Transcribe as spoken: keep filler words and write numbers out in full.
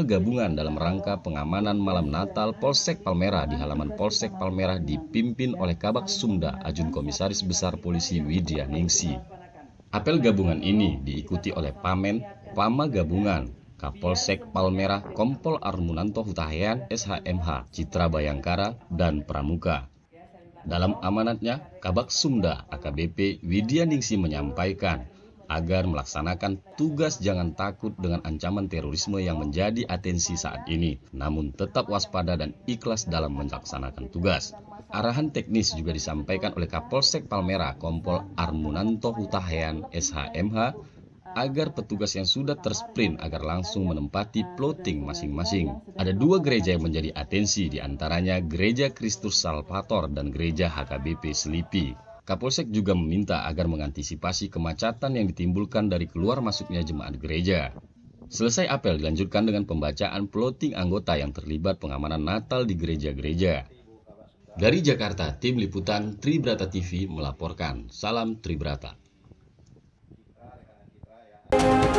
apel gabungan dalam rangka pengamanan malam Natal Polsek Palmerah di halaman Polsek Palmerah dipimpin oleh Kabak Sumda Ajun Komisaris Besar Polisi Widya Ningsi. Apel gabungan ini diikuti oleh Pamen, Pama Gabungan, Kapolsek Palmerah Kompol Armunanto Hutahean S H M H, Citra Bayangkara, dan Pramuka. Dalam amanatnya, Kabak Sumda A K B P Widya Ningsi menyampaikan agar melaksanakan tugas jangan takut dengan ancaman terorisme yang menjadi atensi saat ini, namun tetap waspada dan ikhlas dalam melaksanakan tugas. Arahan teknis juga disampaikan oleh Kapolsek Palmerah Kompol Armunanto Hutahean S H M H agar petugas yang sudah tersprint agar langsung menempati plotting masing-masing. Ada dua gereja yang menjadi atensi, diantaranya Gereja Kristus Salvator dan Gereja H K B P Selipi. Kapolsek juga meminta agar mengantisipasi kemacetan yang ditimbulkan dari keluar masuknya jemaat gereja. Selesai apel dilanjutkan dengan pembacaan plotting anggota yang terlibat pengamanan Natal di gereja-gereja. Dari Jakarta, tim liputan Tribrata T V melaporkan. Salam Tribrata.